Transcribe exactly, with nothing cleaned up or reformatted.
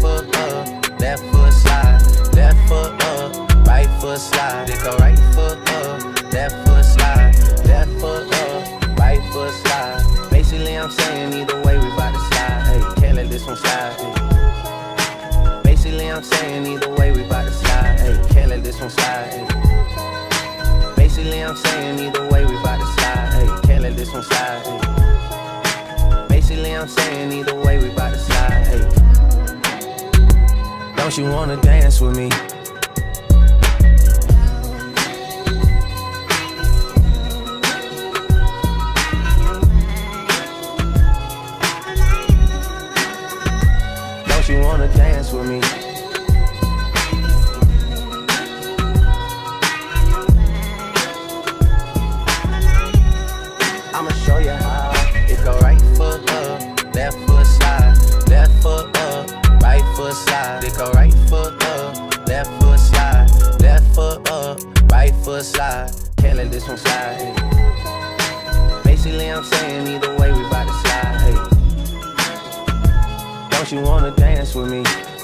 foot up, left foot slide, left foot up, right foot slide. They go right foot up, left foot slide, left foot up, right foot slide. Basically I'm saying either way we bout to slide. Hey, can't let this one slide. Hey. Basically I'm saying either way we bout to slide. Hey, can't let this one slide. Hey. Basically I'm saying either way we bout to slide. Hey, can't let this one slide. Hey. Basically I'm saying either way we bout to slide. Hey. Don't you wanna dance with me? Don't you wanna dance with me? I'ma show you how. It go right foot up, left foot slide, left foot up, right foot slide. It go right foot up, left foot slide, left foot up, right foot slide. Can't let this one slide. Hey. Basically I'm saying either way we bout to slide. Hey. Don't you wanna dance with me?